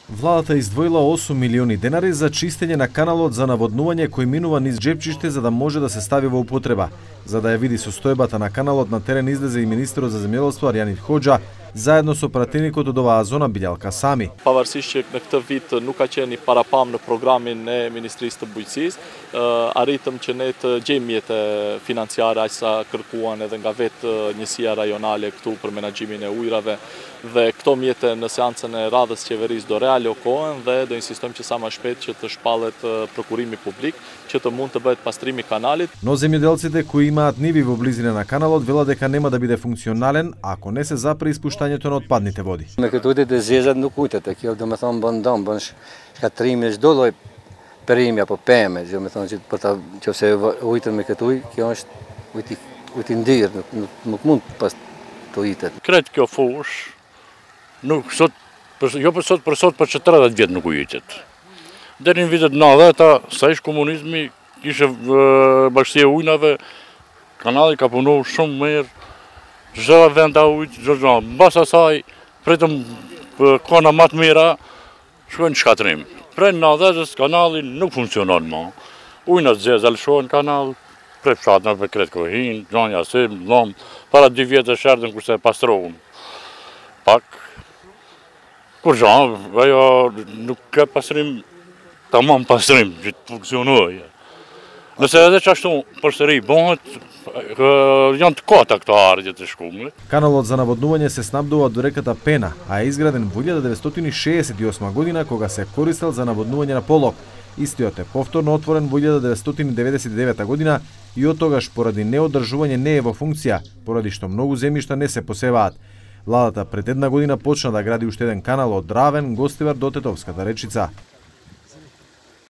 Владата издвоила 8 милиони денари за чистење на каналот за наводнување кој минува низ Джепчиште за да може да се стави во употреба. За да ја види состојбата на каналот на терен излезе и министерот за земјоделство Арјанит Хоџа заедно со пратеникот од оваа зона Билјалка Сами. Pavarësisht që në këtë vit nuk ka qenë një parapam në programin e Ministrisë të Bujqësisë, arritëm që ne të gjejmë mjete financiare aq sa kërkuan edhe nga vetë njësia rajonale këtu për menaxhimin e ujrave dhe këto mjete në seancën e radhës qeverisë do realokohen dhe do insistojmë që sa më shpejt që të shpallet prokurimi publik që të mund të bëhet pastrimi kanalit. Но земјоделците кои имаат ниви во близина на каналот велат дека нема да биде функционален ако не се запре испуштањето на отпадните води. Me këtu të zezat nuk ujtet, kjo do me thonë bën dëm, bën shkatrimi çdo lloj perimi apo pemë, do me thonë që për ta nëse ujtet me këtë ujë, kjo është ujë i ndirë, nuk mund pas të ujtet. Kret kjo fush, nuk sot, jo për sot, për që 30 vjet nuk ujtet. Deri në vitet 90-ta, sa ish komunizmi, kishe bashkësia e ujnave, kanali ka punu shumë mirë, çdo vend ujt, çdo gjë. Mbas asaj, pritëm kona më të mira, shkojnë në shkatrim. Prej 90-s kanali nuk funksionon më. Ujnat zezë lëshohen kanal, prej fshatnave kret kohin, gjanja sim, lom, para 2 vjetësh erdhën kurse pastrohen. Pak, kur ajo nuk ka pastrim, tamam pastrim, që të funksionojë. Nëse edhe që ashtu përsëri bëhet, janë të kota këto ardhje të shkumlit. Каналот за наводнување се снабдува до реката Пена, а е изграден во 1968 година кога се користел за наводнување на Полок. Истиот е повторно отворен во 1999 година и од тогаш поради неодржување не е во функција, поради што многу земјишта не се посеваат. Владата пред една година почна да гради уште еден канал од Дравен, Гостивар до Тетовската речица.